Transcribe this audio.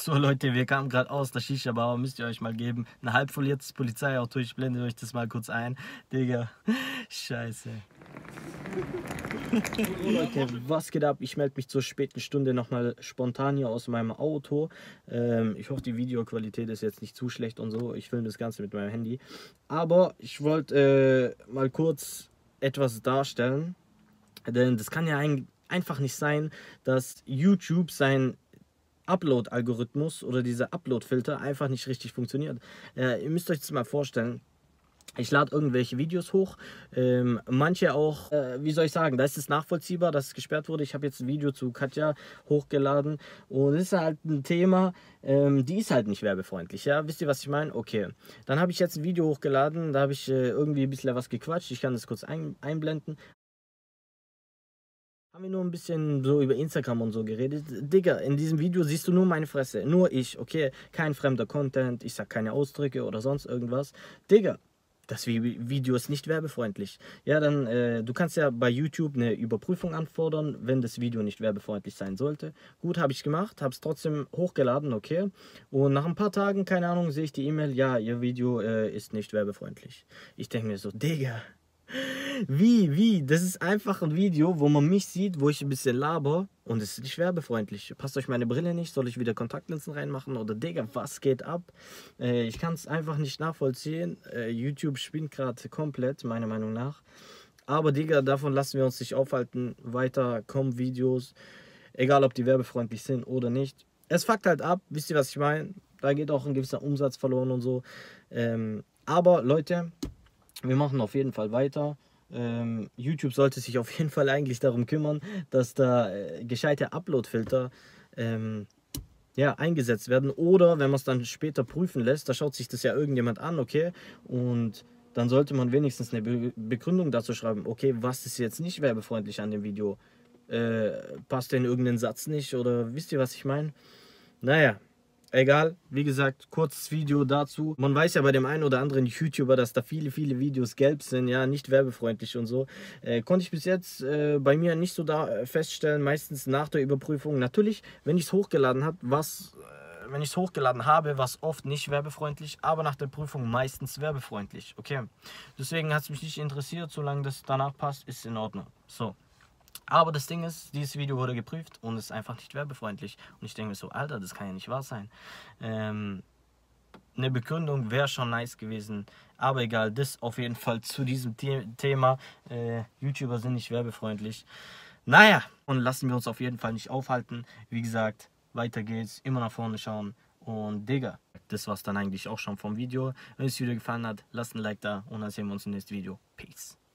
So Leute, wir kamen gerade aus der Shisha-Bar, müsst ihr euch mal geben. Ein halb foliertes Polizeiauto, ich blende euch das mal kurz ein. Digga, scheiße. So Leute, was geht ab? Ich melde mich zur späten Stunde nochmal spontan hier aus meinem Auto. Ich hoffe, die Videoqualität ist jetzt nicht zu schlecht und so. Ich filme das Ganze mit meinem Handy. Aber ich wollte mal kurz etwas darstellen. Denn das kann ja einfach nicht sein, dass YouTube sein Upload-Algorithmus oder dieser Upload-Filter einfach nicht richtig funktioniert. Ihr müsst euch das mal vorstellen. Ich lade irgendwelche Videos hoch, manche auch, wie soll ich sagen, da ist es nachvollziehbar, dass es gesperrt wurde. Ich habe jetzt ein Video zu Katja hochgeladen und es ist halt ein Thema, die ist halt nicht werbefreundlich, ja, wisst ihr, was ich meine? Okay, dann habe ich jetzt ein Video hochgeladen, da habe ich irgendwie ein bisschen was gequatscht, ich kann das kurz einblenden. Haben wir nur ein bisschen so über Instagram und so geredet. Digga, in diesem Video siehst du nur meine Fresse, nur ich, okay, kein fremder Content, ich sag keine Ausdrücke oder sonst irgendwas. Digga, das Video ist nicht werbefreundlich. Ja, dann, du kannst ja bei YouTube eine Überprüfung anfordern, wenn das Video nicht werbefreundlich sein sollte. Gut, habe ich gemacht, habe es trotzdem hochgeladen, okay. Und nach ein paar Tagen, keine Ahnung, sehe ich die E-Mail, ja, ihr Video ist nicht werbefreundlich. Ich denke mir so, Digga, wie? Das ist einfach ein Video, wo man mich sieht, wo ich ein bisschen laber und es ist nicht werbefreundlich. Passt euch meine Brille nicht? Soll ich wieder Kontaktlinsen reinmachen? Oder Digga, was geht ab? Ich kann es einfach nicht nachvollziehen. YouTube spinnt gerade komplett, meiner Meinung nach. Aber Digga, davon lassen wir uns nicht aufhalten. Weiter kommen Videos, egal ob die werbefreundlich sind oder nicht. Es fuckt halt ab, wisst ihr, was ich meine? Da geht auch ein gewisser Umsatz verloren und so. Aber Leute, wir machen auf jeden Fall weiter. YouTube sollte sich auf jeden Fall eigentlich darum kümmern, dass da gescheite Upload-Filter ja, eingesetzt werden. Oder wenn man es dann später prüfen lässt, da schaut sich das ja irgendjemand an, okay? Und dann sollte man wenigstens eine Begründung dazu schreiben, okay, was ist jetzt nicht werbefreundlich an dem Video? Passt denn irgendein Satz nicht? Oder wisst ihr, was ich meine? Naja. Egal, wie gesagt, kurzes Video dazu. Man weiß ja bei dem einen oder anderen YouTuber, dass da viele Videos gelb sind, ja, nicht werbefreundlich und so. Konnte ich bis jetzt bei mir nicht so da feststellen, meistens nach der Überprüfung. Natürlich, wenn ich es hochgeladen habe, was oft nicht werbefreundlich, aber nach der Prüfung meistens werbefreundlich, okay. Deswegen hat es mich nicht interessiert, solange das danach passt, ist in Ordnung. So. Aber das Ding ist, dieses Video wurde geprüft und ist einfach nicht werbefreundlich. Und ich denke mir so, Alter, das kann ja nicht wahr sein. Eine Begründung wäre schon nice gewesen. Aber egal, das auf jeden Fall zu diesem Thema. YouTuber sind nicht werbefreundlich. Naja, und lassen wir uns auf jeden Fall nicht aufhalten. Wie gesagt, weiter geht's. Immer nach vorne schauen. Und Digga, das war's dann eigentlich auch schon vom Video. Wenn euch das Video gefallen hat, lasst ein Like da und dann sehen wir uns im nächsten Video. Peace.